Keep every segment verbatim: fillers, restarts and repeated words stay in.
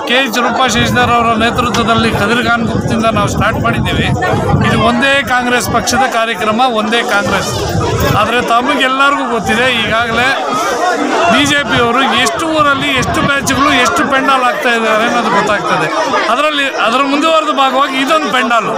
K H Roopa Shashidhar ಅವರ ನೇತೃತ್ವದಲ್ಲಿ ಕದಿರ್ಗಾನಗುಪ್ಪದಿಂದ ನಾವು ಸ್ಟಾರ್ಟ್ ಮಾಡಿದ್ದೀವಿ. ಇದು ಒಂದೇ ಕಾಂಗ್ರೆಸ್ ಪಕ್ಷದ ಕಾರ್ಯಕ್ರಮ, ಒಂದೇ ಕಾಂಗ್ರೆಸ್. ಆದರೆ ತಮಗೆಲ್ಲರಿಗೂ ಗೊತ್ತಿದೆ, ಈಗಾಗಲೇ ಬಿ ಜೆ ಪಿಯವರು ಎಷ್ಟು ಊರಲ್ಲಿ ಎಷ್ಟು ಬ್ಯಾಚ್ಗಳು ಎಷ್ಟು ಪೆಂಡಾಲ್ ಆಗ್ತಾ ಇದ್ದಾರೆ ಅನ್ನೋದು ಗೊತ್ತಾಗ್ತದೆ. ಅದರಲ್ಲಿ ಅದರ ಮುಂದುವರೆದ ಭಾಗವಾಗಿ ಇದೊಂದು ಪೆಂಡಾಲು.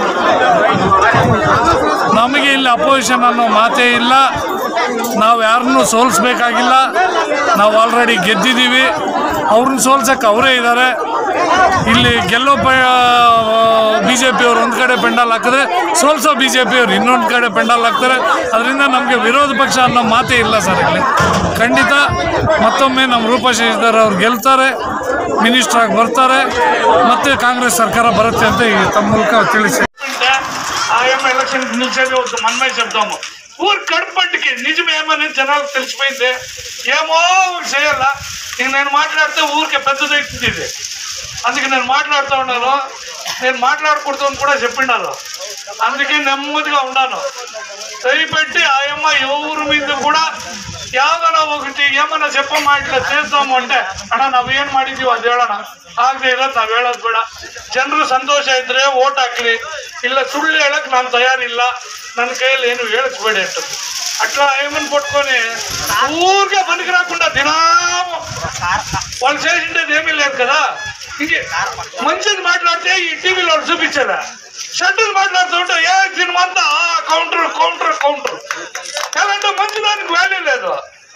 ನಮಗೆ ಇಲ್ಲಿ ಅಪೋಸಿಷನ್ ಅನ್ನೋ ಮಾತೇ ಇಲ್ಲ. ನಾವು ಯಾರನ್ನೂ ಸೋಲಿಸ್ಬೇಕಾಗಿಲ್ಲ. ನಾವು ಆಲ್ರೆಡಿ ಗೆದ್ದಿದ್ದೀವಿ. ಅವ್ರನ್ನ ಸೋಲ್ಸಕ್ಕೆ ಅವರೇ ಇದ್ದಾರೆ. ಇಲ್ಲಿ ಗೆಲ್ಲೋ ಪ ಬಿ ಜೆ ಪಿಯವರು ಒಂದು ಕಡೆ ಪೆಂಡಾಲ್ ಹಾಕಿದ್ರೆ ಸೋಲ್ಸೋ ಬಿ ಜೆ ಪಿಯವರು ಇನ್ನೊಂದು ಕಡೆ ಪೆಂಡಾಲ್ ಹಾಕ್ತಾರೆ. ಅದರಿಂದ ನಮಗೆ ವಿರೋಧ ಪಕ್ಷ ಅನ್ನೋ ಮಾತೇ ಇಲ್ಲ ಸರ್. ಇಲ್ಲಿ ಖಂಡಿತ ಮತ್ತೊಮ್ಮೆ ನಮ್ಮ ರೂಪಾ ಶಶಿಧರ್ ಅವ್ರು ಗೆಲ್ತಾರೆ, ಮಿನಿಸ್ಟ್ರಾಗಿ ಬರ್ತಾರೆ, ಮತ್ತೆ కాంగ్రెస్ సర్కార్ బರುತ್ತೆ అంటే తమ మూలక తెలిసి ఆయమ్మ ఎలక్షన్ నిలిచేది వద్దు మనమే చెప్తాము. ఊరు కడపంటికి నిజమేమని జనాలకు తెలిసిపోయింది. ఏమో చేయాలా. ఇంక నేను మాట్లాడితే ఊరికే పెద్దదైతుంది ఇది. అందుకే నేను మాట్లాడుతూ ఉన్నాను. నేను మాట్లాడకూడదు అని కూడా చెప్పిండాను. అందుకే నెమ్మదిగా ఉన్నాను. దయపెట్టి ఆయమ్మ ఎవరి మీద కూడా ಯಾವ್ದಾರ ಹೋಗ್ತಿ ಏಮನ್ನ చెప్పಮ್ಮ ಇಟ್ಲ చేస్తాము అంటే ಅಣ್ಣ ನಾವು ಏನು ಮಾಡಿದ್ದೀವಿ ಅದು ಹೇಳೋಣ. ಆಗದೆ ಇರೋದು ನಾವು ಹೇಳೋದು ಬೇಡ. ಜನರು ಸಂತೋಷ ಇದ್ರೆ ಓಟ್ ಹಾಕ್ಲಿ, ಇಲ್ಲ ಸುಳ್ಳು ಹೇಳಕ್ ನಾನು తయాರಿಲ್ಲ, ನನ್ನ కైಯಲ್ಲಿ ಏನು ಹೇಳಕ್ಬೇಡಿ ಅಂತ అట్లా ఏమని పట్టుకొని ఊరికే పనికి రాకుండా దినా వాళ్ళు చేసిండేది ఏమీ లేదు కదా. ఇంకే మంచిది మాట్లాడితే ఈ టీవీలో వాళ్ళు చూపించారా, షెడ్యూల్ మాట్లాడుతూ ఉంటే ఏ సినిమా అంతా కౌంటర్ కౌంటర్ కౌంటర్ ఎలాంటి మంచి దానికి వాల్యూ లేదు.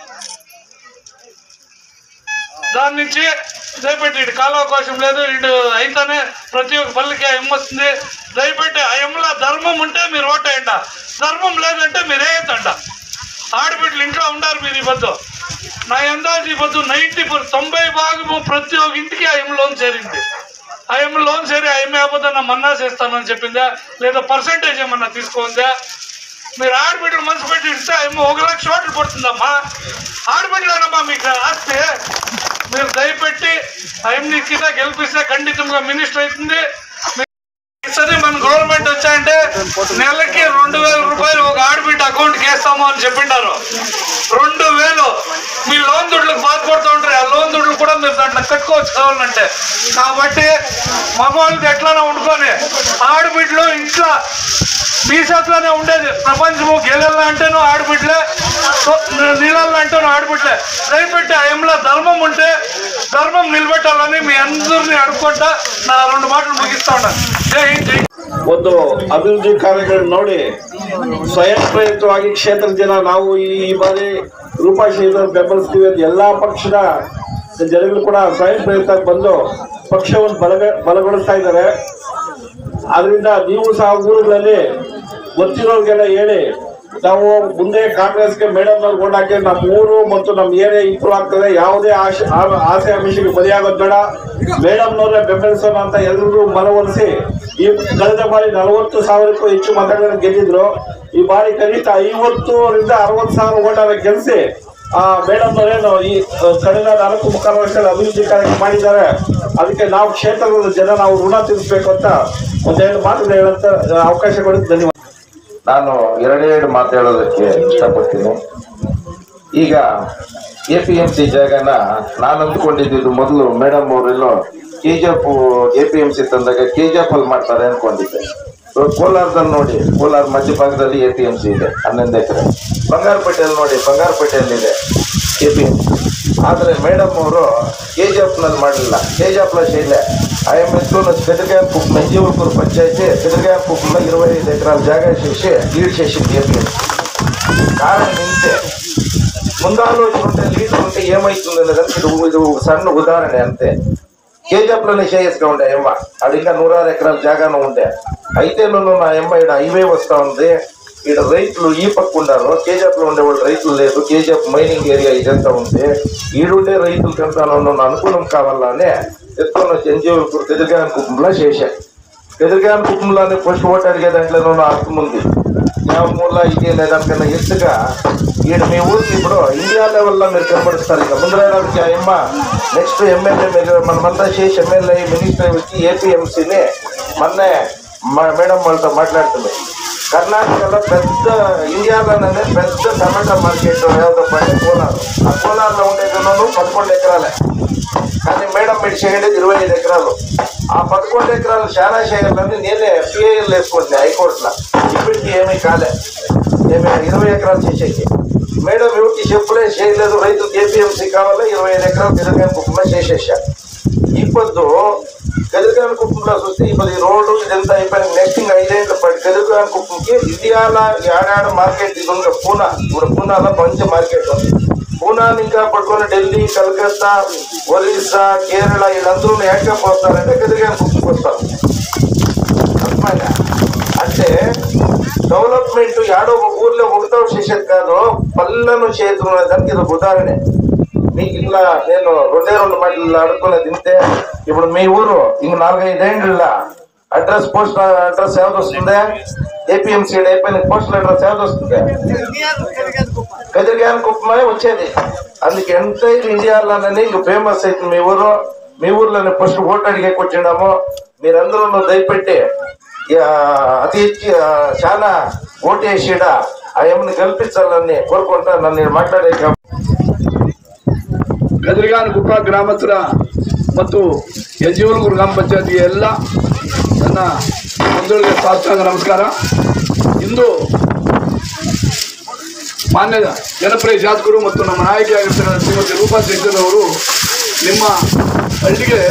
దాని నుంచి దయపెట్టి ఇటు కాలావకాశం లేదు. ఇటు అయితేనే ప్రతి ఒక్క పల్లెకి ఆ ఎమ్మ వస్తుంది. దయపెట్టి ఆ ఎమ్మలో ధర్మం ఉంటే మీరు ఓటేయండి, ధర్మం లేదంటే మీరు వేయద్దంట. ఆడబిడ్డలు ఇంట్లో ఉండారు మీరు. ఈ పొద్దు నా అందాజు ఈ పొద్దు నైంటీ తొంభై భాగము ప్రతి ఒక్క ఇంటికి ఆ ఎమ్మ లోన్ చేరింది. ఆ ఎమ్మ లోన్ చేరి ఆ ఎమ్మ అయిపోతున్నా మన్నా చేస్తానని చెప్పిందా, లేదా పర్సంటేజ్ ఏమన్నా తీసుకుందా? మీరు ఆడబిడ్డలు మనసు పెట్టి ఇస్తే ఏమో ఒక లక్ష ఓట్లు పడుతుందమ్మా. ఆడబిడ్డలేనమ్మా మీకు ఆస్తి. మీరు దయపెట్టి ఆయన్ని కింద గెలిపిస్తే ఖండితంగా మినిస్టర్ అవుతుంది. సరే మన గవర్నమెంట్ వచ్చాయంటే నెలకి రెండు వేల రూపాయలు ఒక ఆడబిడ్డ అకౌంట్కి వేస్తాము అని చెప్పిండారు. రెండు వేలు మీ లోన్ దుడ్లకు బాధపడుతూ ఉంటారు. ఆ లోన్ దుడ్లు కూడా మీరు దాంట్లో కట్టుకోవచ్చు కావాలంటే. కాబట్టి మగవాళ్ళకి ఎట్లానే వండుకొని ఆడబిడ్డలు ఇంట్లో మీ చేతిలోనే ఉండేది. ప్రపంచము గెలెల్లో అంటేనూ ఆడబిడ్డలే, నీళ్ళల్లో అంటేనూ ఆడబిడ్డలే. దయపెట్టి ఆ ఎంలో ధర్మం ఉంటే ధర్మం నిలబెట్టాలని మీ అందరినీ అడుక్కుంటా నా రెండు మాటలు ముగిస్తా ఉన్నాను. జై హింద్, జై. ಒಂದು ಅಭಿವೃದ್ಧಿ ಕಾರ್ಯಗಳನ್ನು ನೋಡಿ ಸ್ವಯಂ ಪ್ರೇರಿತವಾಗಿ ಕ್ಷೇತ್ರದ ಜನ ನಾವು ಈ ಬಾರಿ ರೂಪಾ ಶಶಿಧರ್ ಬೆಂಬಲಿಸ್ತೀವಿ ಅಂತ ಎಲ್ಲಾ ಪಕ್ಷದ ಜನಗಳು ಕೂಡ ಸ್ವಯಂ ಪ್ರೇರಿತವಾಗಿ ಬಂದು ಪಕ್ಷವನ್ನು ಬಲಗ ಬಲಗೊಳಿಸ್ತಾ ಇದ್ದಾರೆ. ಅದರಿಂದ ನೀವು ಸಹ ಊರುಗಳಲ್ಲಿ ಗೊತ್ತಿರೋರಿಗೆಲ್ಲ ಹೇಳಿ ನಾವು ಮುಂದೆ ಕಾಂಗ್ರೆಸ್ಗೆ ಮೇಡಮ್ ಅವ್ರು ಓಟ್ ಹಾಕಿ ನಮ್ಮ ಊರು ಮತ್ತು ನಮ್ಮ ಏರಿಯಾ ಇಂಪ್ರೂವ್ ಆಗ್ತದೆ, ಯಾವುದೇ ಆಶೆ ಆಸೆ ಆಮಿಷಕ್ಕೆ ಬಲಿಯಾಗೋದು ಬೇಡ, ಮೇಡಮ್ನವ್ರೆ ಬೆಂಬಲಿಸೋಣ ಅಂತ ಎಲ್ಲರೂ ಮನವೊಲಿಸಿ ಈ ಕಳೆದ ಬಾರಿ ನಲವತ್ತು ಸಾವಿರಕ್ಕೂ ಹೆಚ್ಚು ಮತಗಳನ್ನು ಗೆದ್ದಿದ್ರು. ಈ ಬಾರಿ ಕನಿಷ್ಠ ಐವತ್ತರಿಂದ ಅರವತ್ತು ಸಾವಿರ ಓಟನ್ನು ಗೆಲ್ಲಿಸಿ ಆ ಮೇಡಮ್ನವರೇನು ಈ ಕಳೆದ ನಾಲ್ಕು ಮುಕ್ಕಾಲು ವರ್ಷದಲ್ಲಿ ಅಭಿವೃದ್ಧಿ ಕಾರ್ಯ ಮಾಡಿದ್ದಾರೆ. ಅದಕ್ಕೆ ನಾವು ಕ್ಷೇತ್ರದ ಜನ ನಾವು ಋಣ ತೀರಿಸಬೇಕು ಅಂತ ಒಂದೆರಡು ಮಾತು ಹೇಳಂತ ಅವಕಾಶ ಕೊಡಿ. ಧನ್ಯವಾದ. ನಾನು ಎರಡೆರಡು ಮಾತು ಹೇಳೋದಕ್ಕೆ ಇಷ್ಟಪಡ್ತೀನಿ. ಈಗ ಎ ಪಿ ಎಂ ಸಿ ಜಾಗನ ನಾನು ಅಂದ್ಕೊಂಡಿದ್ದು ಮೊದಲು ಮೇಡಮ್ ಅವರೆಲ್ಲೋ K G F A P M C ತಂದಾಗ ಕೆ ಜಿ ಎಫ್ ಅಲ್ಲಿ ಮಾಡ್ತಾರೆ ಅಂದ್ಕೊಂಡಿದ್ದೆ. ಕೋಲಾರದಲ್ಲಿ ನೋಡಿ, ಕೋಲಾರ ಮಧ್ಯಭಾಗದಲ್ಲಿ ಎ ಪಿ ಎಂ ಸಿ ಇದೆ ಹನ್ನೊಂದು ಎಕರೆ. ಬಂಗಾರಪೇಟೆಯಲ್ಲಿ ನೋಡಿ, ಬಂಗಾರಪೇಟೆಯಲ್ಲಿದೆ ಎ ಪಿ ಎಂ ಸಿ. ಆದರೆ ಮೇಡಮ್ ಅವರು ಕೆ ಜಿ ಎಫ್ನಲ್ಲಿ ಮಾಡಲಿಲ್ಲ. ಕೆ ಜಿ ಎಫ್ಲ ಶೈಲೆ ఐ ఎం ఎస్లో పెదగాయం కుప్పం నంజీవల్పూర్ పంచాయతీ పెదగాయం కుప్పంలో ఇరవై ఐదు ఎకరాల జాగా చేసి లీడ్ చేసింది ఏపీ. కారణం ఇంతే, ముందాలోచన ఉంటే లీడ్ ఉంటే ఏమవుతుంది అనేదానికి ఇది ఇది సన్న ఉదాహరణ అంతే. కేజీఎఫ్లోనే షేయస్గా ఉండే ఎమ్మ అది ఇంకా నూరారు ఎకరాల జాగాను ఉండే. అయితే నువ్వు నా ఎమ్మ ఇక్కడ హైవే వస్తూ ఉంది. ఇక్కడ రైతులు ఈ పక్క ఉండారు, కేజీఎఫ్లో ఉండేవాళ్ళు రైతులు లేదు. కేజీఎఫ్ మైనింగ్ ఏరియా ఇదంతా ఉంది. ఈడుండే రైతులకంతా నన్ను అనుకూలం కావాలనే ఎత్తుకొని వచ్చి ఎన్జిఓ పెదగాయం కుటుంబంలో చేశాను. పెదగాయం కుటుంబంలోనే ఫస్ట్ ఓటు అడిగే దాంట్లో నన్ను అర్థం ఉంది. మూల ఇది లేదానికన్నా ఎత్తుగా ఈడ మీ ఊరికి ఇప్పుడు ఇండియా లెవెల్లో మీరు కనబడుస్తారు. ఇక ముందరానికి అమ్మ నెక్స్ట్ ఎమ్మెల్యే మీరు మనమంతా చేసి ఎమ్మెల్యే మినిస్టర్ వచ్చి ఏపీఎంసీని మొన్నే మా మేడం వాళ్ళతో మాట్లాడుతుంది. కర్ణాటకలో పెద్ద ఇండియాలోనే పెద్ద టమాటా మార్కెట్ ఏదో పడే కోలారు. ఆ కోలారులో ఉండేది పదకొండు ఎకరాలే. కానీ మేడం మీరు చేయలేదు ఇరవై ఐదు ఎకరాలు. ఆ పదకొండు ఎకరాలు చాలా షేర్లన్నీ నేనే పిఐఎల్ వేసుకుంటున్నాయి హైకోర్టులో. ఇప్పటికి ఏమీ కాలే, ఏమి ఇరవై ఎకరాలు చేసేకి. మేడం ఎవరికి చెప్పులే చేయలేదు, రైతులకు ఏపీఎంసీ కావాలా ఇరవై ఐదు ఎకరాలు గదిరిగాని కుప్పమే చేసేసా. ఇప్పుడు గదిరిగాని కుప్పంలో చూస్తే ఇప్పుడు ఈ రోడ్డు ఇదంతా అయిపోయిన నెక్స్ట్ ఇంకా ఐదేళ్ళ పాటు గదిరిగాని కుప్పంకి ఇండియాలో ఏడాడ మార్కెట్ ఇది ఉంది. పూనా ఇప్పుడు పూనాలో మంచి మార్కెట్ ఉంది. పూనాని ఇంకా పట్టుకొని ఢిల్లీ, కలకత్తా, ఒరిస్సా, కేరళ వీళ్ళందరూ ఏకప్ వస్తారంటే గదిరిగాని కుప్పంకి వస్తారు. అర్థమైనా? అంటే డెవలప్మెంట్ యాడో ఊర్లో ఒకటో చేసేది కాదు, పల్లెను చేతున్న దానికి ఇది ఉదాహరణ. మీకు ఇట్లా నేను రెండే రెండు మాటలు అడుక్కునే తింటే ఇప్పుడు మీ ఊరు ఇంక నాలుగైదేళ్ళ అడ్రస్ పోస్ట్ అడ్రస్ ఏది వస్తుంది? ఏపీఎంసీ అయిపోయిన పోస్టల్ అడ్రస్ ఏది వస్తుంది? కదిరిగాని కుప్పమే వచ్చేది. అందుకే ఎంటైర్ ఇండియాలోనే ఇంక ఫేమస్ అవుతుంది మీ ఊరు. మీ ఊర్లోనే ఫస్ట్ ఓటు అడిగేకి వచ్చినాము. మీరందరూ దయపెట్టి అతి చాలా ఓటు వేసిడ ఆ ఏమని కల్పించాలని కోరుకుంటా నన్ను ಮಾತಾಡೇ. ಗದರಿಗಾನ ಕುಪ್ಪ ಗ್ರಾಮಸ್ಥರ ಮತ್ತು ಯಜ್ಜೂರು ಗ್ರಾಮ ಪಂಚಾಯತಿಗೆ ಎಲ್ಲ ನನ್ನ ಬಂಧುಗಳಿಗೆ ಸಾಷ್ಟಾಂಗ ನಮಸ್ಕಾರ. ಇಂದು ಮಾನ್ಯ ಜನಪ್ರಿಯ ಶಾಸಕರು ಮತ್ತು ನಮ್ಮ ನಾಯಕಿಯಾಗಿರ್ತಕ್ಕಂಥ ಶ್ರೀಮತಿ ರೂಪಾ ಶಂಕರ್ ಅವರು ನಿಮ್ಮ ಹಳ್ಳಿಗೆ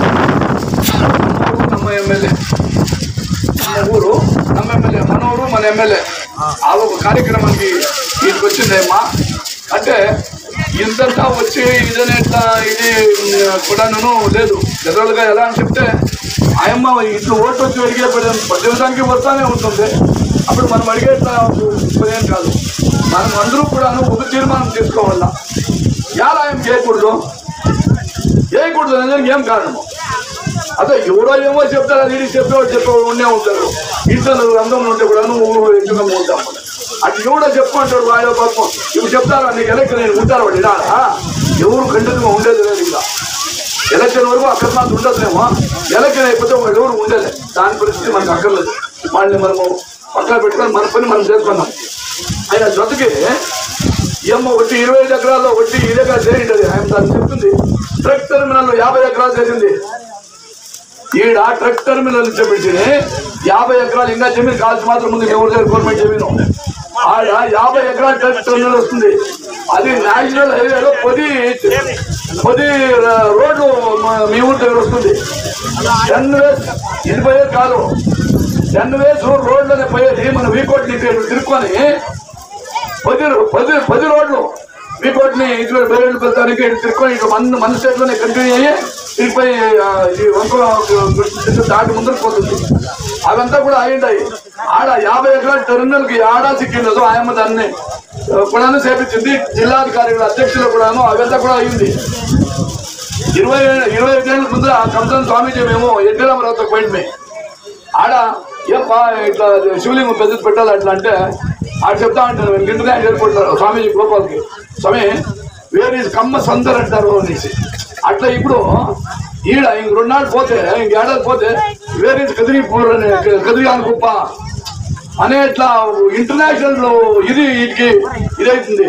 ನಮ್ಮ ಎಮ್ ಎಲ್ ಎ ನಮ್ಮ ఊరు ನಮ್ಮ ఎమ్మెల్యే మనోరు మన ఎమ్మెల్యే ఆ ఒక కార్యక్రమానికి వీటికి వచ్చిందమ్మా. అంటే ఇంతంతా వచ్చి ఇదనేట్లా ఇది కూడాను లేదు. జనరల్గా ఎలా అని చెప్తే ఆయమ్మ ఇట్లా ఓటు వచ్చి అడిగే పద్దెనిమిదానికి వస్తానే ఉంటుంది. అప్పుడు మనం అడిగేట్లా పదేం కాదు. మనం అందరూ కూడాను ఒక తీర్మానం తీసుకోవాలా. ఎలా ఏం చేయకూడదు చేయకూడదు అనేది ఏం కారణము? అదే ఎవరో ఏమో చెప్తారు, అది ఇది చెప్పేవాడు చెప్పేవాడు ఉండే ఉంటారు. ఇంట్లో అందరం ఉంటే కూడా ఊరు ఎక్కువగా ఉంటాం. అట్లా ఎవడో చెప్పుకుంటాడు వాడో పాపం ఇవి చెప్తారా నీకు ఎలక్షన్ నేను ఉంటారు వాడు ఇలా ఎవరు ఖండితంగా ఉండేది లేదు. ఇంకా ఎలక్షన్ వరకు అకస్మాత్ ఉండదులేమో, ఎలక్షన్ అయిపోతే వాళ్ళు ఎవరు ఉండేది. దాని పరిస్థితి మనకు అక్కర్లేదు. వాళ్ళని మనము పక్కన పెట్టుకొని మన పని మనం చేసుకున్నాం. ఆయన జొతకి ఏమో ఒకటి ఇరవై ఐదు ఎకరాల్లో ఒకటి ఈ దగ్గర చేయండి. ఆయన దాన్ని చెప్తుంది ట్రక్ టెర్మినల్ యాభై ఎకరాలు చేసింది. ఈడ ట్రక్ టెర్మినల్ ఇచ్చబెట్టినే యాభై ఎకరాలు ఇంకా జమీన్ కాల్సి మాత్రం ముందు ఎవరి దగ్గర గవర్నమెంట్ జమీను ఆడ యాభై ఎకరాల ట్రక్ టెర్మినల్ వస్తుంది. అది నేషనల్ హైవేలో పది పది రోడ్లు మీ ఊరి దగ్గర వస్తుంది. టెన్ వేస్ ఎనభై కాదు, టెన్ వేస్ రోడ్లోనే పోయేది. మన వీకోట్ తిరుక్కొని పది పది పది రోడ్లు వీకోట్ని ఇటు బయలు పెడతానికి తిరుక్కొని ఇటు మన మన స్టేట్లోనే కంటిన్యూ అయ్యి తిరిగిపోయి వంక దాటి ముందుకు పోతుంది. అవంతా కూడా అయ్యిండాయి. ఆడ యాభై ఎకరాల టెర్మినల్కి ఆడా సిక్కిండదు. ఆయమ్మ దాన్ని కూడాను చేపించింది. జిల్లాధికారుల అధ్యక్షులు కూడాను అవంతా కూడా అయ్యింది. ఇరవై ఇరవై ఐదేళ్ళ ముందు ఆ కంపెనీ స్వామీజీ మేము ఎన్టీ రామారావుతో పోయింది. ఆడ ఏపా ఇట్లా శివలింగం పెద్ద పెట్టాలి అట్లా అంటే ఆడ చెప్తా అంటారు. ఇంటినే ఏర్పడతారు స్వామీజీ గోపాల్కి, స్వామి వేర్ ఈజ్ కమ్మ సందర్ అంటారు అనేసి. అట్లా ఇప్పుడు ఈడ ఇంక రెండు నాళ్ళు పోతే ఇంక ఏడాది పోతే వేర్ ఈజ్ కదిరిపూర్ అనే కదిరిగాని కుప్ప అనే ఇట్లా ఇంటర్నేషనల్ ఇది వీటికి ఇదవుతుంది.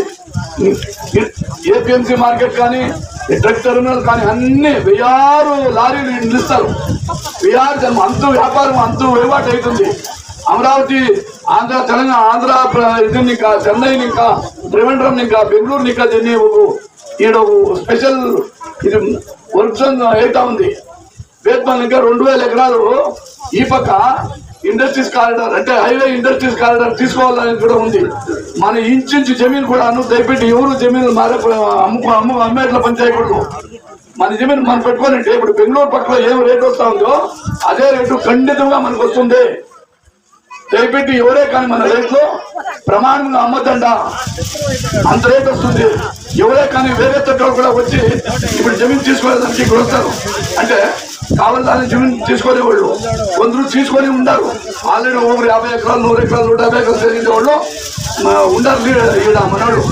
ఏపీఎంసీ మార్కెట్ కానీ ట్రక్ టెర్మినల్ కానీ అన్ని వెయ్యారు లారీలు నిలుస్తారు. వెయ్యారు జన్మ అంతు వ్యాపారం అంతు వేవాటు అవుతుంది. అమరావతి ఆంధ్ర తెలంగాణ ఆంధ్ర ఇది ఇంకా చెన్నై ఇంకా త్రివేంద్రం ఇంకా బెంగళూరు ఇంకా దీన్ని ఈడ స్పెషల్ ఇది వర్క్స్ అవుతా ఉంది. బేత్మల్ ఇంకా రెండు వేల ఎకరాలు ఈ పక్క ఇండస్ట్రీస్ కారిడార్ అంటే హైవే ఇండస్ట్రీస్ కారిడార్ తీసుకోవాలని కూడా ఉంది. మన ఇంచు జమీన్ కూడా అను దయపెట్టి ఎవరు జమీన్ మారే అమ్ము అమ్ము అమ్మేట్ల పంచాయకూడదు. మన జమీన్ మనం పెట్టుకొని ఇప్పుడు బెంగళూరు పక్కలో ఏం రేటు వస్తా ఉందో అదే రేటు ఖండితంగా మనకు వస్తుంది. దయపెట్టి ఎవరే కానీ మన రేట్లో ప్రమాణంగా అమ్మద్దండా అంత రేట్ వస్తుంది. ఎవరే కానీ వేరే తట్టు కూడా వచ్చి ఇప్పుడు జమీన్ తీసుకునేదానికి ఇక్కడ వస్తారు. అంటే కావాలని జమీన్ తీసుకునేవాళ్ళు కొందరు తీసుకొని ఉన్నారు. ఆల్రెడీ ఒకరు యాభై ఎకరాలు నూరు ఎకరాలు నూట యాభై ఎకరాలు జరిగిన వాళ్ళు ఉండాలి ఈడ మనవాళ్ళు.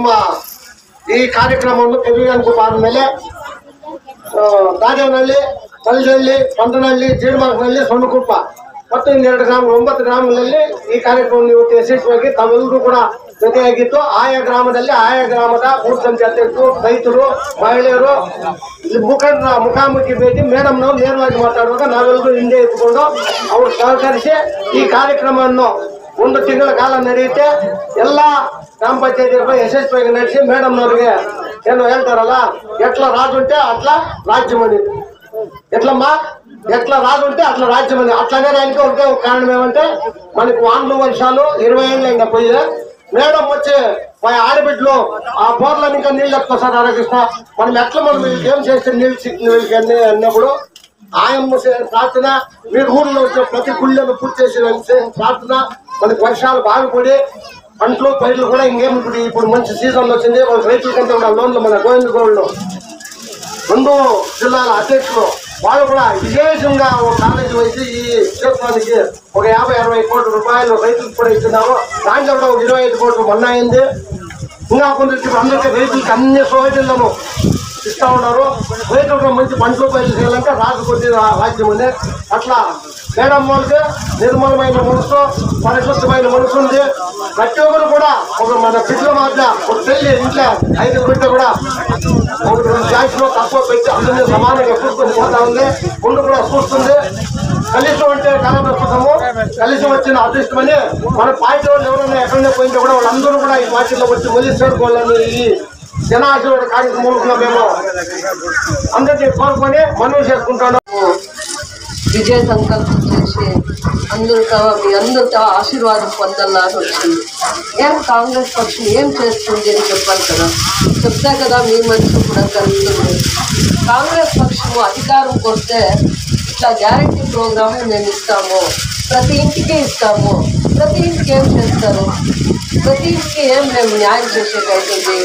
ಈ ಕಾರ್ಯಕ್ರಮವನ್ನು ಕದಿರಿಗಾನಿ ಕುಪ್ಪ ಆದಮೇಲೆ ದಾದೇವನಹಳ್ಳಿ, ಕಲ್ಜಹಳ್ಳಿ, ಪಂತನಹಳ್ಳಿ, ಜೀಡಿಮಾರ್ಗನಹಳ್ಳಿ, ಸೊಂಡಕುಪ್ಪ ಮತ್ತು ಇನ್ನೆರಡು ಗ್ರಾಮ ಒಂಬತ್ತು ಗ್ರಾಮಗಳಲ್ಲಿ ಈ ಕಾರ್ಯಕ್ರಮ ಇವತ್ತು ಯಶಸ್ವಿಯಾಗಿ ತಾವೆಲ್ಲರೂ ಕೂಡ ಜೊತೆಯಾಗಿತ್ತು. ಆಯಾ ಗ್ರಾಮದಲ್ಲಿ ಆಯಾ ಗ್ರಾಮದ ಬೂತ್ ಸಮಿತಿ ಅಧ್ಯಕ್ಷರು, ರೈತರು, ಮಹಿಳೆಯರು ಮುಖಂಡರ ಮುಖಾಮುಖಿ ಭೇಟಿ ಮೇಡಮ್ನವ್ರು ನೇರವಾಗಿ ಮಾತಾಡುವಾಗ ನಾವೆಲ್ಲರೂ ಹಿಂದೆ ಇಟ್ಕೊಂಡು ಅವ್ರು ಸಹಕರಿಸಿ ಈ ಕಾರ್ಯಕ್ರಮವನ್ನು ಒಂದು ತಿಂಗಳ ಕಾಲ ನಡೆಯುತ್ತೆ. ಎಲ್ಲ ಗ್ರಾಮ ಪಂಚಾಯತಿಗಳು ಯಶಸ್ವಿಯಾಗಿ ನಡೆಸಿ ಮೇಡಮ್ನವ್ರಿಗೆ ಏನು ಹೇಳ್ತಾರಲ್ಲ, ఎట్ల రాజుంటే అట్లా రాజ్యం అని. ఎట్లమ్మా ఎట్లా రాజుంటే అట్లా రాజ్యం అని. అట్లాగే దానికి ఒకే ఒక కారణం ఏమంటే మనకు వానలు వర్షాలు ఇరవై ఏళ్ళు ఇంకా పోయి మేడం వచ్చి మా ఆడబిడ్డలు ఆ బోర్లను ఇంకా నీళ్ళు ఎత్తుకొస్తారు హరకృష్ణ. మనం ఎట్లా మనం ఏం చేస్తే నీళ్ళు సిక్కిన వీళ్ళకి అన్ని అన్నప్పుడు ఆయమ్మ ప్రార్థన, మీరు ఊర్లో వచ్చే ప్రతి గుళ్ళను పూర్తి చేసే ప్రార్థన, మనకి వర్షాలు బాగుపడి పంటలు పైర్లు కూడా ఇంకేం ఇప్పుడు ఇప్పుడు మంచి సీజన్ వచ్చింది. వాళ్ళ రైతులకంటే కూడా లోన్లు మన గోవింద గోళ్ళు రెండు జిల్లాల అధ్యక్షులు వాళ్ళు కూడా విశేషంగా ఒక కాలేజీ వచ్చి ఈ క్షేత్రానికి ఒక యాభై అరవై కోట్ల రూపాయలు రైతులకు కూడా ఇస్తున్నాము. దాంట్లో కూడా ఒక ఇరవై ఐదు కోట్లు మొన్న అయింది. ఇంకా కొందరికి అందరికీ రైతులకి అన్ని సౌకర్యాలను ఇస్తా ఉన్నారు. రైతులు మంచి పంటలు పైలు చేయాలంటే రాజు కొద్ది రాజ్యం ఉంది. అట్లా మేడం వాళ్ళకి నిర్మలమైన మనసు, పరిశుద్ధమైన మనసు ఉంది. ప్రతి ఒక్కరు కూడా ఒక మన బిడ్డల మధ్య ఒక తల్లి ఇంట్లో ఐదు బిడ్డ కూడా ఒక రెండు గ్యాస్ లో తక్కువ పెట్టి అందరినీ సమానంగా చూసుకొని పోతా ఉంది. ముందు కూడా చూస్తుంది. కలిసి ఉంటే కాలప్రస్తుతము, కలిసి వచ్చిన అదృష్టమని మన పార్టీ వాళ్ళు ఎవరైనా ఎక్కడైనా పోయింటే కూడా వాళ్ళందరూ కూడా ఈ పార్టీలో వచ్చి మళ్ళీ చేరుకోవాలని ఈ జనాశీర్వాద కార్యక్రమంలో మేము అందరినీ కోరుకొని మనవి చేసుకుంటాను. విజయ సంకల్పం చేసి అందరితో మీ అందరితో ఆశీర్వాదం పొందాలని వచ్చింది. ఏం కాంగ్రెస్ పక్షం ఏం చేస్తుంది అని చెప్పాలి కదా, చెప్తా కదా మీ మనసు కూడా కలుగుతుంది. కాంగ్రెస్ పక్షము అధికారంకి వస్తే ఇట్లా గ్యారంటీ ప్రోగ్రామ్ మేము ఇస్తాము, ప్రతి ఇంటికి ఇస్తాము. ప్రతి ఇంటికి ఏం చేస్తారు? ప్రతి ఇంటికి ఏం మేము న్యాయం చేసేటైతుంది.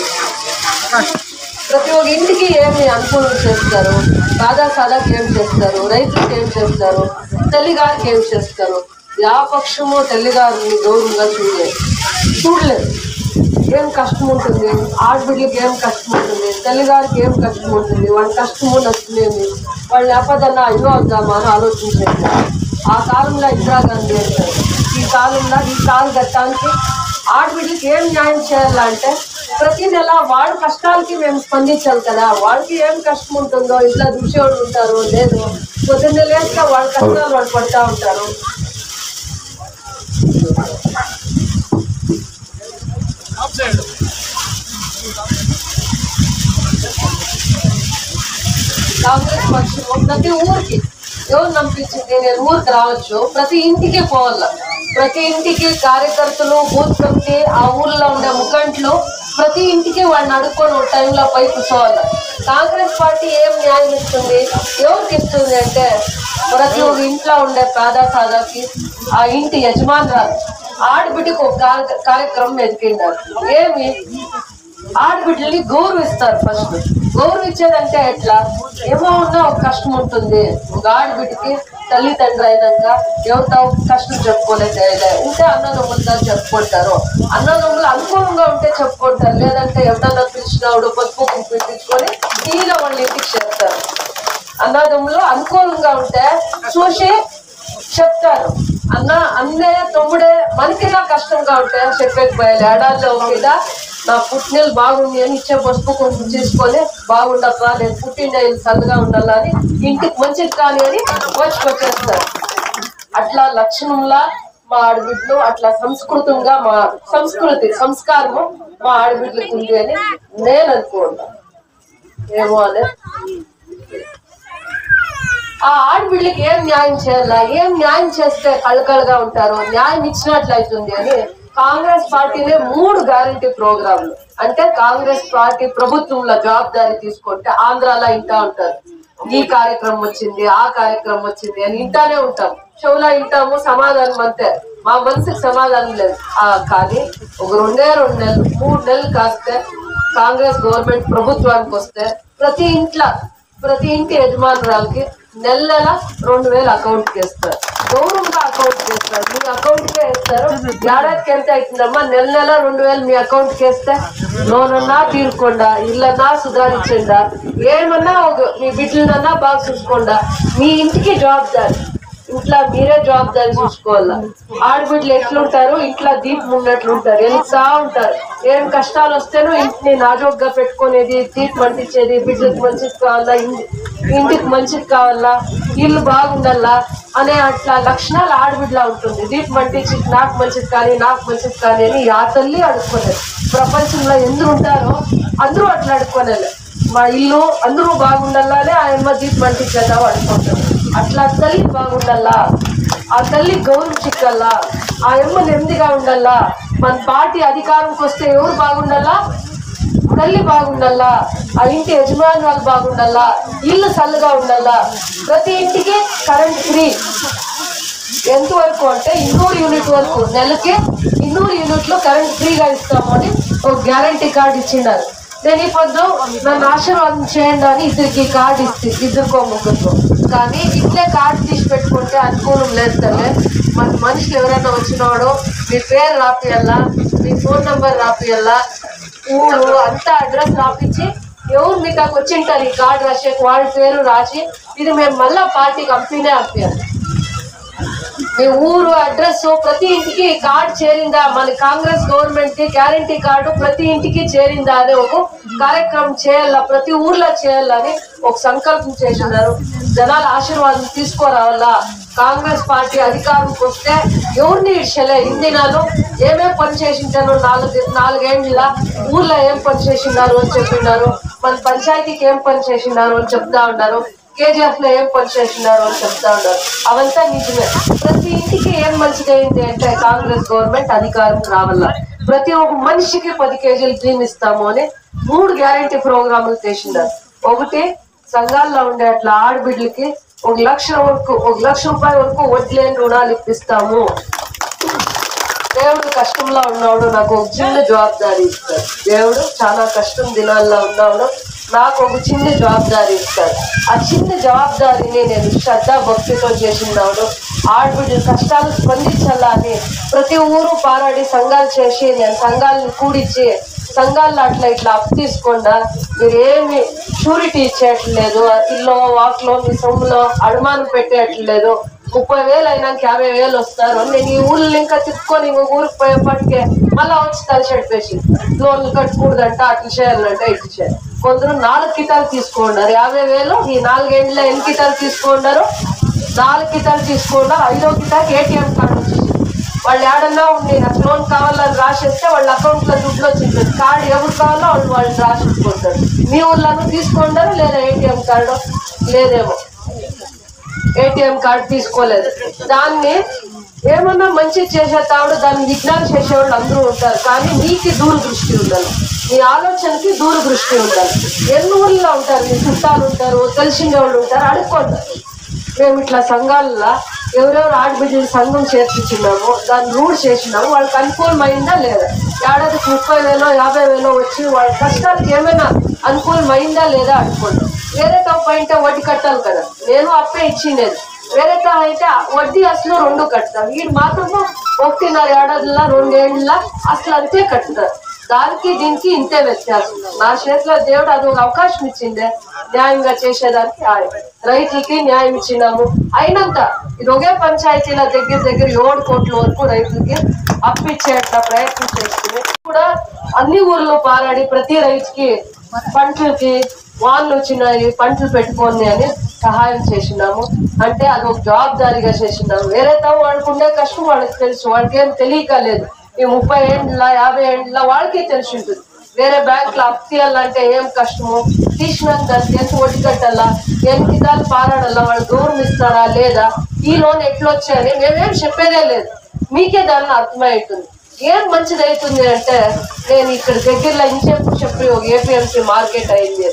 ప్రతి ఒక్క ఇంటికి ఏమి అనుకూలం చేస్తారు? సాదా సాదాకి ఏం చేస్తారు? రైతులకు ఏం చేస్తారు? తల్లిగారికి ఏం చేస్తారు? యా పక్షము తల్లిగారిని గౌరవంగా చూడలేదు చూడలేదు ఏం కష్టం ఉంటుంది? ఆడబిడ్డలకి ఏం కష్టం ఉంటుంది? తల్లిగారికి ఏం కష్టం ఉంటుంది? వాళ్ళ కష్టము నష్టమేమి? వాళ్ళ లేపదన్నా అయ్యో వద్దామా అని ఆలోచించేది. ఆ కాలంలో ఇందిరాగాంధీ అంటారు, ఈ కాలంలో ఈ కాల ఘట్టానికి ఆడబిడ్డలకి ఏం న్యాయం చేయాలంటే ప్రతి నెల వాళ్ళ కష్టాలకి మేము స్పందించాలి కదా. వాళ్ళకి ఏం కష్టం ఉంటుందో, ఇట్లా చూసేవాళ్ళు ఉంటారు లేదు, పొద్దున్న లేక వాళ్ళ కష్టాలు వాళ్ళు పడుతూ ఉంటారు. కాంగ్రెస్ పక్షము ప్రతి ఊరికి ఎవరు నంపించింది, నేను ఊరికి రావచ్చు, ప్రతి ఇంటికి పోవాల. ప్రతి ఇంటికి కార్యకర్తలు, బూత్ కమిటీ, ఆ ఊర్లో ఉండే ముఖంట్లు ప్రతి ఇంటికి వాళ్ళని అడుక్కొని ఒక టైంలో పై కూర్చోవాలి. కాంగ్రెస్ పార్టీ ఏం న్యాయం ఇస్తుంది? ఎవరికి ఇస్తుంది అంటే ప్రతి ఒక్క ఇంట్లో ఉండే సాదా సాదాకి ఆ ఇంటి యజమానురాలు ఆడబిడ్డకు ఒక కార్యక్రమం ఎదికిండారు. ఏమి ఆడబిడ్డల్ని గౌరవిస్తారు. ఫస్ట్ గౌరవించేదంటే ఎట్లా? ఏమో ఉన్నా ఒక కష్టం ఉంటుంది. ఒక ఆడబిడ్డకి తల్లిదండ్రులు అయినాక ఎవరితో కష్టం చెప్పుకోలేదు ఉంటే అన్నదమ్ములతో చెప్పుకుంటారు. అన్నదమ్ములు అనుకూలంగా ఉంటే చెప్పుకుంటారు, లేదంటే ఎవరన్నా పిలిచినప్పుడు పసుపు పిలిపించుకొని తీరా వాళ్ళ ఇంటికి చేస్తారు. అన్నదమ్ములు అనుకూలంగా ఉంటే చూసి చెప్తారు, అన్న అన్నయ్య తమ్ముడే మనకిలా కష్టంగా ఉంటే చెప్పకపోయాలి. ఏడాదిలో మీద నా పుట్టినలు బాగుంది అని ఇచ్చే పసుపు కొంచెం చేసుకొని బాగుండరా, నేను పుట్టిన చల్లగా ఉండాలా అని ఇంటికి మంచిది కానీ అని వచ్చుకొచ్చేస్తారు. అట్లా లక్షణంలా మా ఆడబిడ్డలు, అట్లా సంస్కృతంగా మా సంస్కృతి సంస్కారము మా ఆడబిడ్డలకు ఉంది అని నేను అనుకుంటాను. ఏమో అనే ఆ ఆడబిడ్డలకి ఏం న్యాయం చేయాలా, ఏం న్యాయం చేస్తే కళకళగా ఉంటారు, న్యాయం ఇచ్చినట్లయితుంది అని కాంగ్రెస్ పార్టీనే మూడు గ్యారంటీ ప్రోగ్రాంలు, అంటే కాంగ్రెస్ పార్టీ ప్రభుత్వంలో జవాబుదారీ తీసుకుంటే ఆంధ్రాలో ఇంటా ఉంటారు. ఈ కార్యక్రమం వచ్చింది, ఆ కార్యక్రమం వచ్చింది అని ఇంటానే ఉంటాం. చెవులా ఇంటాము, సమాధానం అంతే, మా మనసుకి సమాధానం లేదు. ఆ కానీ ఒక రెండే రెండు నెలలు మూడు నెలలు కాస్తే కాంగ్రెస్ గవర్నమెంట్ ప్రభుత్వానికి వస్తే ప్రతి ఇంట్లో ప్రతి ఇంటి యజమానురాలకి నెల నెల రెండు వేలు అకౌంట్కి వేస్తారు. గౌరవంగా అకౌంట్కి వేస్తారు. మీ అకౌంట్కే వేస్తారు. ఏడాదికి ఎంత అవుతుందమ్మా? నెల నెల రెండు వేలు మీ అకౌంట్కి వేస్తే లోనన్నా తీరుకోండా, ఇళ్ళన్నా సుధారించండా, ఏమన్నా ఒక మీ బిడ్డలన్నా బాగా చూసుకోండా, మీ ఇంటికి జవాబుదారి. ఇంట్లో మీరే జవాబుదారి చూసుకోవాలా. ఆడబిడ్డలు ఎట్లుంటారు, ఇంట్లో దీపం ఉన్నట్లు ఉంటారు, వెళ్తా ఉంటారు. ఏం కష్టాలు వస్తేనో ఇంటిని నాజోగ్గా పెట్టుకునేది, దీపం అంటించేది, బిడ్డలకు మంచిది కావాలా, ఇంటికి మంచిది కావాలా, ఇల్లు బాగుండాలా అనే అట్లా లక్షణాలు ఆడబిడ్డలా ఉంటుంది. దీపం అంటించి నాకు మంచిది కానీ నాకు మంచిది కానీ అని ఆ తల్లి అడుక్కోలేదు. ప్రపంచంలో ఎందుకు ఉంటారో అందరూ అట్లా అడుక్కోలేదు. మా ఇల్లు అందరూ బాగుండాలనే ఆయమ్మ దీపం అంటించేద్దాం అనుకుంటారు. అట్లా తల్లి బాగుండాలా, ఆ తల్లి గౌరవం చిక్కల్లా, ఆ అమ్మ నెమ్మదిగా ఉండాలా. మన పార్టీ అధికారంకి వస్తే ఎవరు బాగుండాలా, తల్లి బాగుండాలా, ఆ ఇంటి యజమాని వాళ్ళు బాగుండాలా, ఇల్లు చల్లగా ఉండాలా. ప్రతి ఇంటికి కరెంట్ ఫ్రీ. ఎంతవరకు అంటే ఇన్నూరు యూనిట్ వరకు నెలకి ఇన్నూరు యూనిట్లు కరెంట్ ఫ్రీగా ఇస్తాము అని ఒక గ్యారంటీ కార్డు ఇచ్చినారు. నేను ఈ పొద్దు నన్ను ఆశీర్వాదం చేయండి అని ఇద్దరికి కార్డు ఇస్తే ఇద్దరికో ముగ్గురికో. కానీ ఇట్లే కార్డు తీసి పెట్టుకుంటే అనుకూలం లేదు తల్లి. మన మనుషులు ఎవరైనా వచ్చినాడో మీ పేరు రాపియల్లా, మీ ఫోన్ నెంబర్ రాపియల్లా, ఊరు అంతా అడ్రస్ రాపించి ఎవరు మీకు వచ్చింటారు ఈ కార్డు రాసే వాళ్ళ పేరు రాసి ఇది మేము మళ్ళా పార్టీ కంపెనీ ఆపియాలి. మీ ఊరు అడ్రస్ ప్రతి ఇంటికి కార్డు చేరిందా, మన కాంగ్రెస్ గవర్నమెంట్ కి గ్యారంటీ కార్డు ప్రతి ఇంటికి చేరిందా అనే ఒక కార్యక్రమం చేయాలా, ప్రతి ఊర్లో చేయాలని ఒక సంకల్పం చేసినారు. జనాల ఆశీర్వాదం తీసుకోరావాలా. కాంగ్రెస్ పార్టీ అధికారంకి వస్తే ఎవరిని ఇచ్చలే. ఇందినాలు ఏమేం పని చేసింటారు, నాలుగు నాలుగేండ్ల ఊర్లో ఏం పని చేసినారు అని చెప్పినారు, మన పంచాయతీకి ఏం పని చేసినారు అని చెప్తా ఉన్నారు, కేజీఎఫ్ లో ఏం పని చేసినారు అని చెప్తా ఉన్నారు. అవంతా నిజమే. ప్రతి ఇంటికి ఏం మంచిదైంది అంటే కాంగ్రెస్ గవర్నమెంట్ అధికారం రావాల. ప్రతి ఒక్క మనిషికి పది కేజీలు బియ్యం ఇస్తాము అని మూడు గ్యారంటీ ప్రోగ్రాములు చేసినారు. ఒకటి సంఘాల్లో ఉండే అట్లా ఆడబిడ్డలకి ఒక లక్ష వరకు ఒక లక్ష రూపాయల వరకు వడ్లేని రుణాలు ఇప్పిస్తాము. దేవుడు కష్టంలో ఉన్నాడు, నాకు ఒక చిన్న జవాబుదారీ ఇస్తాడు. దేవుడు చాలా కష్టం దినాల్లో ఉన్నాడు, నాకు ఒక చిన్న జవాబుదారీ ఇస్తాడు. ఆ చిన్న జవాబుదారీని నేను శ్రద్ధ భక్తితో చేసినాడు. ఆడబిడ్డ కష్టాలు స్పందించాలా అని ప్రతి ఊరు పారాడి సంఘాలు చేసి నేను సంఘాలను కూడిచ్చి సంఘాల్లో అట్లా ఇట్లా అప్పు తీసుకోండా మీరు ఏమి షూరిటీ ఇచ్చేయట్లేదు, ఇల్లు వాక్లో మీ సొమ్ములో అడుమానం పెట్టేయట్లేదు, ముప్పై వేలు అయినాక యాభై వేలు వస్తారు. నేను ఈ ఊళ్ళో ఇంకా తిప్పుకొని ఇంకో ఊరికి పోయేపటికే మళ్ళా వచ్చి తలచెడిపేసి లోన్లు కట్టకూడదంట, అట్లా చేయాలంటే ఇట్లా చేయాలి. కొందరు నాలుగు కిటాలు తీసుకున్నారు యాభై వేలు, ఈ నాలుగేండ్ల ఎన్ని కిటాలు తీసుకున్నారు, నాలుగు కిటాలు తీసుకున్నారు. ఐదో కిటాకి ఏటీఎం కార్డు వచ్చేసి వాళ్ళు ఏడన్నా ఉండి నాకు లోన్ కావాలని రాసేస్తే వాళ్ళ అకౌంట్ లో దుడ్లు వచ్చింది. కార్డు ఎవరు కావాలో వాళ్ళు వాళ్ళు రాసేసుకుంటారు. మీ ఊళ్ళను తీసుకుంటారు లేదా ఏటీఎం కార్డు లేదేమో, ఏటీఎం కార్డు తీసుకోలేదు. దాన్ని ఏమన్నా మంచి చేసే తాడు దాన్ని విజ్ఞానం చేసేవాళ్ళు అందరూ ఉంటారు. కానీ నీకు దూరదృష్టి ఉండాలి, నీ ఆలోచనకి దూరదృష్టి ఉండాలి. ఎన్ని ఊళ్ళో ఉంటారు, మీ చుట్టాలు ఉంటారు, తెలిసిన వాళ్ళు ఉంటారు, అడుక్కోండి. మేము ఇట్లా సంఘాలలో ఎవరెవరు ఆడబిడ్డలు సంఘం చేర్పించినాము, దాన్ని రూఢ్ చేసినాము, వాళ్ళకి అనుకూలమైందా లేదా, ఏడాదికి ముప్పై వేలో యాభై వేలో వచ్చి వాళ్ళ కష్టాలకు ఏమైనా అనుకూలమైందా లేదా అనుకోండి. వేరే తప్ప అయితే వడ్డీ కట్టాలి కదా, నేను అప్పే ఇచ్చిండేది. వేరే తా అయితే వడ్డీ అసలు రెండు కడతాం, వీడు మాత్రము ఒకటిన్నర ఏడాదిలా రెండేళ్ళ అసలు అంతే కట్టుతారు. దానికి దీనికి ఇంతే వ్యత్యాసం. నా చేతిలో దేవుడు అది ఒక అవకాశం ఇచ్చిందే న్యాయంగా చేసేదానికి. రైతులకి న్యాయం ఇచ్చినాము. అయినంత ఇది ఒకే పంచాయతీల దగ్గర దగ్గర ఏడు కోట్ల వరకు రైతులకి అప్పిచ్చేట ప్రయత్నం చేస్తుంది. కూడా అన్ని ఊర్లో పారాడి ప్రతి రైతుకి పంటలకి వాన్లు వచ్చినాయి, పంటలు పెట్టుకోండి అని సహాయం చేసినాము. అంటే అది ఒక జవాబుదారీగా చేసినాము. వేరే తా వాళ్ళకు ఉండే కష్టం వాళ్ళకి తెలుసు, వాళ్ళకి ఏం తెలియక లేదు. ఈ ముప్పై ఏండ్ల యాభై ఏండ్ల వాళ్ళకి తెలిసి ఉంటుంది. వేరే బ్యాంక్ లో అప్పు తీయాలంటే ఏం కష్టము, తీసినాక దానికి ఎంత వడ్డీ కట్టాలా, ఎన్ని కితాలు పారాడాలా, వాళ్ళు దూరం ఇస్తారా లేదా, ఈ లోన్ ఎట్లొచ్చాయని మేమేం చెప్పేదే లేదు. మీకే దాన్ని అర్థమై ఉంటుంది. ఏం మంచిది అవుతుంది అంటే నేను ఇక్కడ దగ్గరలో ఇంచేపు చెప్పి ఒక ఏపీఎంసీ మార్కెట్ అయింది.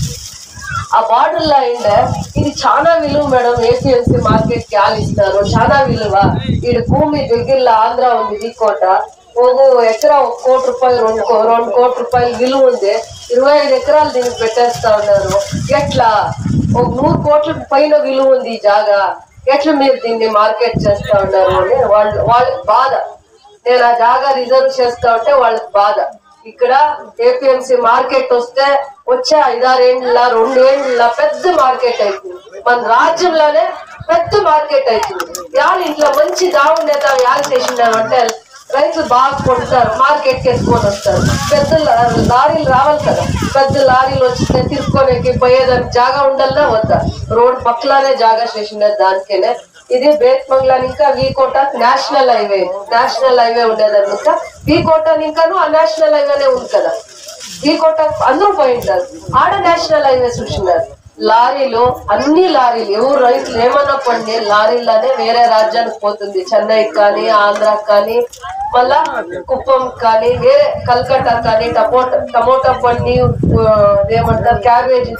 ఆ బార్డర్లో అయిండే ఇది చాలా విలువ మేడం, ఏపీఎంసీ మార్కెట్ కి ఆలు ఇస్తారు, చాలా విలువ. ఈ భూమి దగ్గరలో ఆంధ్ర ఉంది, ఈ కోట ఒక ఎకరా ఒక కోటి రూపాయలు రెండు రెండు కోట్ల రూపాయలు విలువ ఉంది. ఇరవై ఐదు ఎకరాలు దీనికి పెట్టేస్తా ఉన్నారు. ఎట్లా ఒక నూరు కోట్ల పైన విలువ ఉంది ఈ జాగా, ఎట్లా మీరు దీన్ని మార్కెట్ చేస్తా ఉన్నారు అని వాళ్ళు వాళ్ళకి బాధ. నేను ఆ జాగా రిజర్వ్ చేస్తా ఉంటే వాళ్ళకి బాధ. ఇక్కడ ఏపీఎంసీ మార్కెట్ వస్తే వచ్చే ఐదారేండ్ల రెండేండ్ల పెద్ద మార్కెట్ అయిపోయింది. మన రాజ్యంలోనే పెద్ద మార్కెట్ అవుతుంది. యాళ్ళు ఇంట్లో మంచి దావుండేదా యాళ్ళు చేసినారు అంటే రైతులు బాగా కొంటారు, మార్కెట్కి ఎత్తుకొని వస్తారు. పెద్ద లారీలు రావాలి కదా, పెద్ద లారీలు వచ్చితే తిరుక్కోనికి పోయేదానికి జాగా ఉండాలన్నా వద్దా? రోడ్ పక్కలానే జాగా చేసినారు దానికేనే. ఇది బేత్మంగ్లా ఇంకా V Kota national highway, national highway ఉండేదాన్ని ఇంకా వీకోట ఇంకాను ఆ నేషనల్ హైవేనే ఉంది కదా. వీకోట అందరూ పోయింటారు, ఆడ నేషనల్ హైవే చూసినారు. లారీలు అన్ని లారీలు ఎవరు రైతులు ఏమన్నా పండి లారీలానే వేరే రాజ్యానికి పోతుంది. చెన్నైకి కానీ, ఆంధ్రాకి కానీ, మళ్ళా కుప్పం కానీ, వేరే కల్కట్టా కానీ. టమోటా టమోటా పండి ఏమంటారు క్యాబేజీ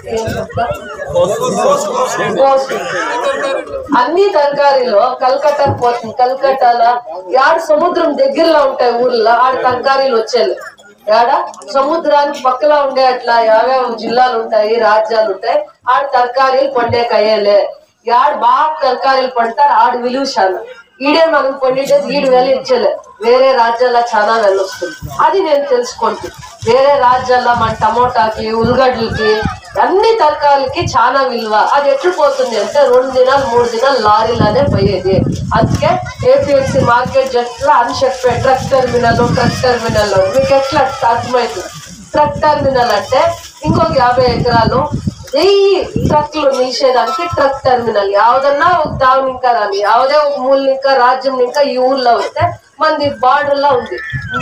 అన్ని తరకారీలో కల్కట్టాకి పోతుంది. కల్కట్టాలో యాడ సముద్రం దగ్గరలో ఉంటాయి ఊర్లో, ఆడ తరకారీలు వచ్చేది. యాడ సముద్రానికి పక్కలా ఉండే అట్లా యావ్యావ జిల్లాలు ఉంటాయి, రాజ్యాలు ఉంటాయి. ఆడ తరకారీలు పండే కయ్యలే. యాడ బాగా తరకారీలు పంటారు, ఆడ విలువ చాలా. ఈడే మనం పండితే ఈడు వేలు ఇచ్చలే, వేరే రాజ్యాల్లో చాలా వెళ్ళొస్తుంది. అది నేను తెలుసుకుంటాను. వేరే రాజ్యాల్లో మన టమోటాకి, ఉల్లిగడ్డలకి, అన్ని తరకారీలకి చాలా విలువ. అది ఎట్లు పోతుంది అంటే రెండు దినాలు మూడు దినాలు లారీలోనే పోయేది. అందుకే ఏపీఎస్సీ మార్కెట్ జస్ట్ లో అని చెప్పే ట్రక్ టెర్మినల్ ట్రక్ టెర్మినల్ మీకు ఎట్లా అర్థమవుతుంది? ట్రక్ టెర్మినల్ అంటే ఇంకొక యాభై ఎకరాలు వెయ్యి ట్రక్లు నిలిచేదానికి ట్రక్ టెర్మినల్. యావదన్నా ఒక దావుని ఇంకా రాని, యావదే ఒక మూల ఇంకా రాజ్యం ఇంకా ఈ ఊర్లో వస్తే మంది బార్డర్ లా ఉంది.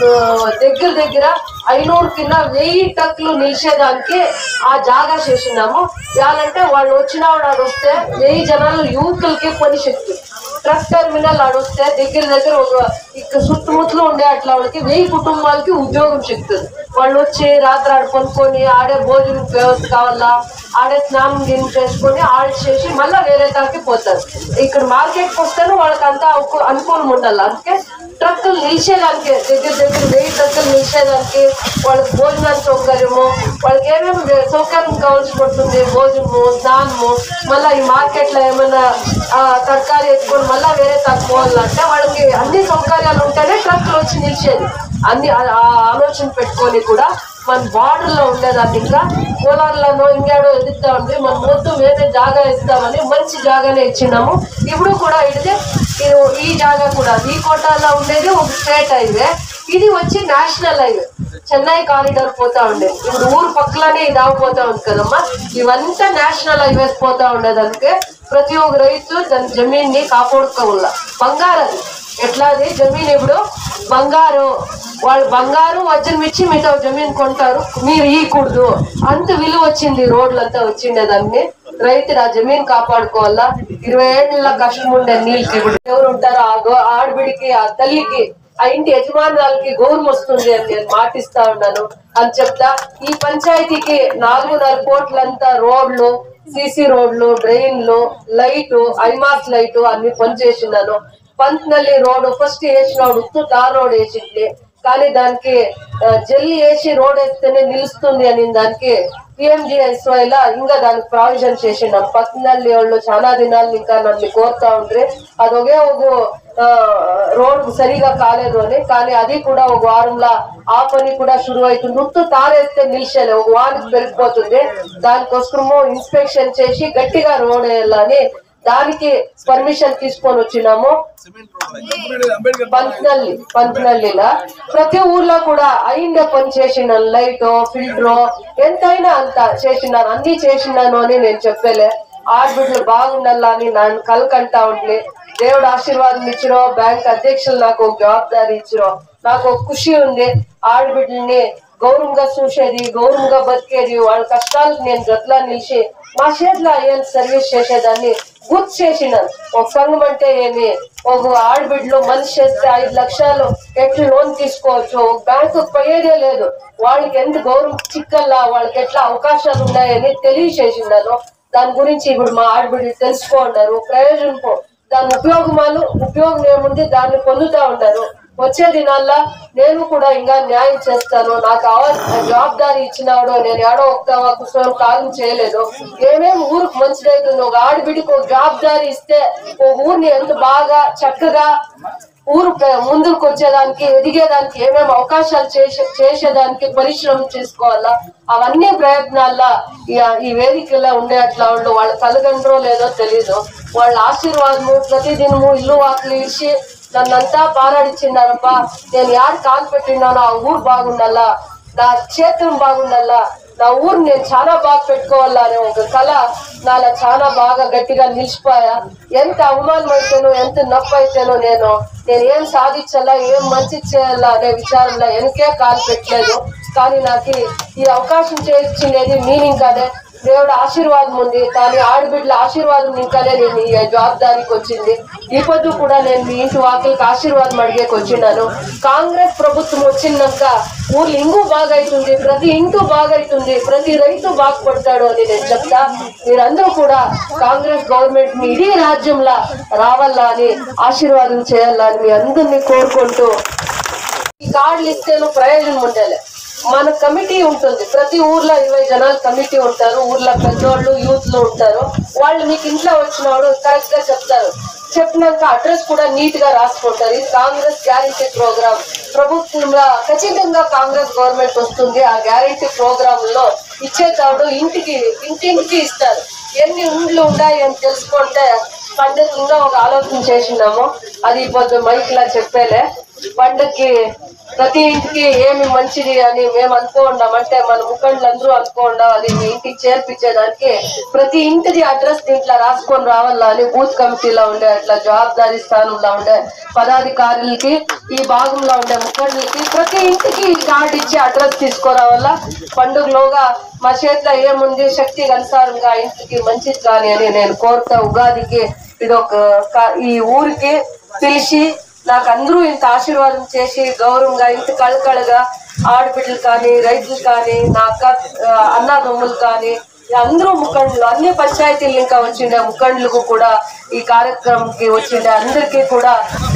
దగ్గర దగ్గర ఐనూరు కింద వెయ్యి ట్రక్లు నిలిచేదానికి ఆ జాగా చేసినాము. యాలంటే వాళ్ళు వచ్చిన వాడు వస్తే వెయ్యి జనాలు యువకులకి పని శక్తి. ట్రక్ టెర్మినల్ ఆడొస్తే దగ్గర దగ్గర ఒక ఇక్కడ చుట్టుముట్లు ఉండే అట్లా వాళ్ళకి వెయ్యి కుటుంబాలకి ఉద్యోగం చెప్తుంది. వాళ్ళు వచ్చి రాత్రి ఆడ కొనుక్కొని ఆడే భోజనం వ్యవస్థ కావాలా, ఆడే స్నానం గిన్నె చేసుకొని ఆడ చేసి మళ్ళీ వేరే తాకి పోతారు. ఇక్కడ మార్కెట్కి వస్తేనే వాళ్ళకి అంతా అనుకూలం ఉండాలి. అందుకే ట్రక్కులు నిలిచేదానికి దగ్గర దగ్గర వెయ్యి ట్రక్కులు నిలిచేదానికి వాళ్ళకి భోజనానికి సౌకర్యము, వాళ్ళకి ఏమేమి సౌకర్యం కావాల్సి పడుతుంది, భోజనము, స్నానము, మళ్ళీ ఈ మార్కెట్లో ఏమైనా తరకారీ ఎత్తుకొని మళ్ళీ వేరే తక్కువాలంటే వాళ్ళకి అన్ని సౌకర్యాలు ఉంటేనే ట్రక్కులు వచ్చి నిలిచేది. అన్ని ఆలోచన పెట్టుకొని కూడా మన బార్డర్ లో ఉండేదాన్ని ఇంకా కోలార్లోనో ఇంకేడో ఎదుగుతా ఉంది. మన మొత్తం వేరే జాగా ఇస్తామని మంచి జాగానే ఇచ్చినాము. ఇప్పుడు కూడా ఇడితే ఈ జాగా కూడా ఈ కోటాలో ఉండేది ఒక స్టేట్ హైవే, ఇది వచ్చి నేషనల్ హైవే. చెన్నై కారిడార్ పోతా ఉండేది, ఇప్పుడు ఊరు పక్కలనే ఇది ఆగిపోతా ఉంది కదమ్మా. ఇవంతా నేషనల్ హైవేస్ పోతా ఉండేదానికి ప్రతి ఒక్క రైతు తన జమీన్ని కాపాడుకోవాల. బంగారు అది ఎట్లా అది జమీన్ ఇప్పుడు బంగారు, వాళ్ళు బంగారు వజ్రం ఇచ్చి మీతో జమీన్ కొంటారు, మీరు ఈకూడదు. అంత విలువ వచ్చింది రోడ్లంతా వచ్చిండేదాన్ని. రైతులు ఆ జమీన్ కాపాడుకోవాలా. ఇరవై ఏళ్ళ కష్టం ఉండే నీళ్ళకి ఇప్పుడు ఎవరు ఉంటారో ఆ ఆడబిడికి, ఆ తల్లికి, ఆ ఇంటి యజమానురాలకి గౌరవం వస్తుంది అని నేను మాటిస్తా ఉన్నాను అని చెప్తా. ఈ పంచాయతీకి నాలుగున్నర కోట్లంతా రోడ్లు, సిసి రోడ్లు, డ్రైన్లు, లైటు, ఐమాస్ లైటు అన్ని పనిచేసినాను. పంతనల్లి రోడ్డు ఫస్ట్ వేసినాడు, తార్ రోడ్ వేసింది కానీ దానికి జల్లి వేసి రోడ్ వేస్తేనే నిలుస్తుంది అని దానికి పిఎంజిఎస్వై లా ఇంకా దానికి ప్రావిజన్ చేసినాం. పత్నల్లి వాళ్ళు చాలా దినాలు ఇంకా నన్ను కోరుతా ఉండ్రి అది ఒకే ఒక రోడ్ సరిగా కాలేదు అని. కానీ అది కూడా ఒక వారంలో ఆ పని కూడా షురు అవుతుంది. నుత్తు తారేస్తే నిలిచేలే, ఒక వారానికి పెరిగిపోతుంది. దానికోసము ఇన్స్పెక్షన్ చేసి గట్టిగా రోడ్ వేయాలని దానికి పర్మిషన్ తీసుకొని వచ్చినాము. పంతనల్లి పంతనల్లిలా ప్రతి ఊర్లో కూడా అయిండే పని చేసిన లైట్ ఫిల్టర్ ఎంతైనా అంత చేసినాను, అన్ని చేసినాను అని నేను చెప్పలే. ఆడబిడ్డలు బాగుండాలా అని నన్ను కలకంటా ఉంటే దేవుడు ఆశీర్వాదం ఇచ్చిరో, బ్యాంక్ అధ్యక్షులు నాకు ఒక జవాబారి ఇచ్చిరో, నాకు ఒక ఖుషి ఉంది. ఆడబిడ్డల్ని గౌరవంగా చూసేది, గౌరవంగా బతికేది, వాళ్ళ కష్టాలకు నేను జట్లా నిలిచి మా చేతిలో అయ్యేది సర్వీస్ చేసేదాన్ని గుర్తు చేసినాను. ఒక సంఘం అంటే ఏమి, ఒక ఆడబిడ్డలు మనిషి చేస్తే ఐదు లక్షలు ఎట్లా లోన్ తీసుకోవచ్చు, ఒక బ్యాంకు పోయేదే లేదు. వాళ్ళకి ఎంత గౌరవం చిక్కల్లా, వాళ్ళకి ఎట్లా అవకాశాలు ఉన్నాయని తెలియచేసినాను. దాని గురించి ఇప్పుడు మా ఆడబిడ్డలు తెలుసుకుంటారు, ప్రయోజనం దాని ఉపయోగమాలు ఉపయోగం ఏముంది దాన్ని పొందుతా ఉంటారు. వచ్చే దినాల్లో నేను కూడా ఇంకా న్యాయం చేస్తాను. నాకు జవాబారి ఇచ్చినాడు, నేను ఏడో ఒక్క కుసరం కాలం చేయలేదు. ఏమేమి ఊరికి మంచిదైతుంది, ఒక ఆడబిడ్డకు ఒక జవాబారి ఇస్తే ఒక ఊరిని ఎంత బాగా చక్కగా ఊరు ముందుకు వచ్చేదానికి ఎదిగేదానికి ఏమేమి అవకాశాలు చేసే చేసేదానికి పరిశ్రమ చేసుకోవాలా అవన్నీ ప్రయత్నాల్లో ఈ వేదికలో ఉండే అట్లా ఉండు. వాళ్ళ తల్లిదండ్రులు లేదో తెలీదు, వాళ్ళ ఆశీర్వాదము ప్రతిదినము ఇల్లు వాకిలు ఇచ్చి నన్నంతా పారాడిచ్చిన్నారప్ప. నేను యాడ్ కాలు పెట్టినాను, ఆ ఊరు బాగుండాలా, నా క్షేత్రం బాగుండాలా, నా ఊరు నేను చాలా బాగా పెట్టుకోవాలా అనే ఒక కళ నాలో చాలా బాగా గట్టిగా నిలిచిపోయా. ఎంత అవమానం అయితేనో ఎంత నొప్పి అయితేనో నేను నేను ఏం సాధించాలా ఏం మంచి చేయాలా అనే విచారంలో వెనకే కాలు పెట్టలేదు. కానీ నాకు ఈ అవకాశం చేయించినది మీనింగ్ అదే దేవుడు ఆశీర్వాదం ఉంది. కానీ ఆడబిడ్డల ఆశీర్వాదం ఇంకానే నేను ఈ జవాబుదారికి వచ్చింది. ఈ పొద్దు కూడా నేను మీ ఇంటి వాకిలికి ఆశీర్వాదం అడిగేకి వచ్చినాను. కాంగ్రెస్ ప్రభుత్వం వచ్చినాక ఊర్లు ఇంగు బాగా అవుతుంది, ప్రతి ఇంటూ బాగా అవుతుంది, ప్రతి రైతు బాగుపడతాడు అని నేను చెప్తా. మీరందరూ కూడా కాంగ్రెస్ గవర్నమెంట్ మీ ఇడీ రాజ్యంలో రావాలా అని ఆశీర్వాదం చేయాలా అని మీ అందరినీ కోరుకుంటూ, ఈ కార్డులు ఇస్తేనూ ప్రయోజనం ఉండాలి. మన కమిటీ ఉంటుంది, ప్రతి ఊర్లో ఇరవై జనాలు కమిటీ ఉంటారు, ఊర్లో పెద్దోళ్ళు యూత్ లో ఉంటారు. వాళ్ళు మీకు ఇంట్లో వచ్చినవాడు కరెక్ట్ గా చెప్తారు. చెప్పినాక అడ్రస్ కూడా నీట్ గా రాసుకుంటారు. ఇది కాంగ్రెస్ గ్యారంటీ ప్రోగ్రామ్. ప్రభుత్వంలో ఖచ్చితంగా కాంగ్రెస్ గవర్నమెంట్ వస్తుంది. ఆ గ్యారంటీ ప్రోగ్రామ్ లో ఇచ్చేతాడు ఇంటికి ఇంటింటికి ఇస్తారు. ఎన్ని ఇండ్లు ఉన్నాయి అని తెలుసుకుంటే పండుగ ఒక ఆలోచన చేసినాము. అది ఇప్పుడు మైక్ లా చెప్పేలే. పండుగకి ప్రతి ఇంటికి ఏమి మంచిది అని మేము అనుకోండాం, అంటే మన ముఖండ్లు అందరూ అనుకోండాం. అది మీ ఇంటికి చేర్పించేదానికి ప్రతి ఇంటిది అడ్రస్ దీంట్లో రాసుకొని రావాలా అని బూత్ కమిటీలో ఉండే అట్లా జవాబుదారీ స్థానంలో ఉండే పదాధికారులకి ఈ భాగంలో ఉండే ముఖండ్లకి ప్రతి ఇంటికి ఈ కార్డు ఇచ్చి అడ్రస్ తీసుకురావాలా. పండుగలోగా మా చేతిలో ఏముంది శక్తికి అనుసారంగా ఇంటికి మంచిది కానీ అని నేను కోరుతా. ఉగాదికి ఇది ఒక ఈ ఊరికి పిలిచి నాకు అందరూ ఇంత ఆశీర్వాదం చేసి గౌరవంగా ఇంత కళకళగా ఆడబిడ్డలు కానీ రైతులు కానీ నా అక్క అన్నదమ్ములు కానీ అందరూ ముఖండ్లు అన్ని పంచాయతీలు ఇంకా వచ్చిండే ముఖండ్లకు కూడా ఈ కార్యక్రమంకి వచ్చిండే అందరికీ కూడా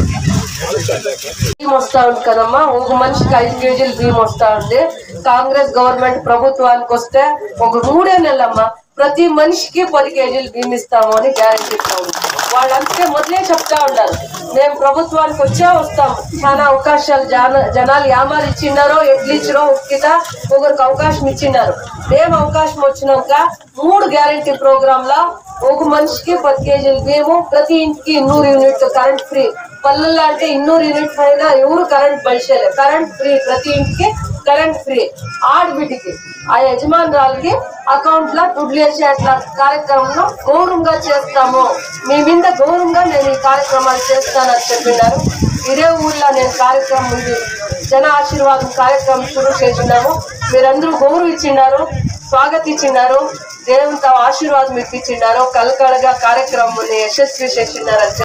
బియ్యం వస్తా ఉంది కదమ్మా. ఒక మనిషికి ఐదు కేజీలు బియ్యం వస్తా ఉంది. కాంగ్రెస్ గవర్నమెంట్ ప్రభుత్వానికి వస్తే ఒక మూడే నెలమ్మా ప్రతి మనిషికి పది కేజీలు బియ్యం ఇస్తాము అని గ్యారెంటీ ఇస్తాము. వాళ్ళంతే మొదలే చెప్తా ఉన్నారు, మేము ప్రభుత్వానికి వచ్చే వస్తాము. చాలా అవకాశాలు జన జనాలు యామాలు ఇచ్చినారో ఎట్లు ఇచ్చినో ఒక్కిట ఒకరికి అవకాశం ఇచ్చినారు. మేము అవకాశం వచ్చినాక మూడు గ్యారెంటీ ప్రోగ్రామ్ లా ఒక మనిషికి పది కేజీలు బియ్యము, ప్రతి ఇంటికి ఇన్నూరు యూనిట్ కరెంట్ ఫ్రీ. పల్లెల్లో అంటే ఇన్నూరు యూనిట్ పైన ఎవరు కరెంట్ బలిసేలే, కరెంట్ ఫ్రీ, ప్రతి ఇంటికి కరెంట్ ఫ్రీ. ఆడబిడ్డకి ఆ యజమానురాలకి అకౌంట్ లో దుడ్లు వేసే అట్లా కార్యక్రమంలో గౌరవంగా చేస్తాము. మీ మీద గౌరవంగా నేను ఈ కార్యక్రమాలు చేస్తానని చెప్పినారు. ఇదే ఊర్లో నేను కార్యక్రమం ఉంది, జన ఆశీర్వాదం కార్యక్రమం షురూ చేసినాము. మీరందరూ గౌరవం ఇచ్చినారు, స్వాగతం ఇచ్చినారు, దేవునితో ఆశీర్వాదం ఇప్పించినారు, కలకళగా కార్యక్రమం యశస్వి చేసినారు.